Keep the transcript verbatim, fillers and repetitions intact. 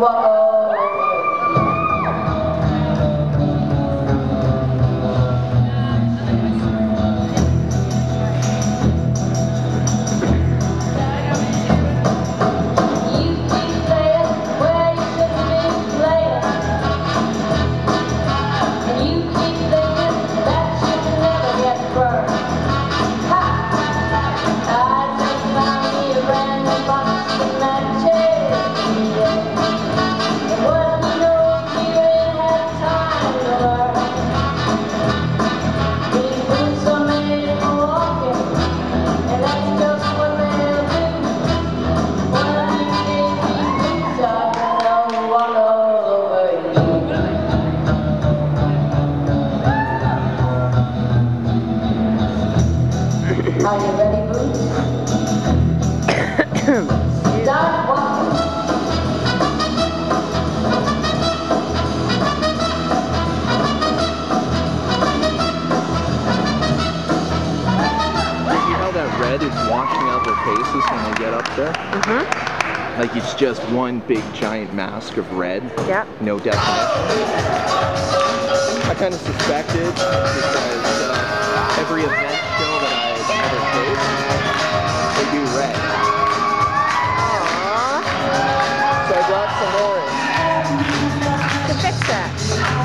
Are you ready, Boots? Start walking. See how that red is washing out their faces when they get up there? Mm-hmm. Like it's just one big giant mask of red. Yeah. No definition. I kind of suspected because uh, every event show that I've ever faced, they do red. Aww. So I brought some orange. To fix that.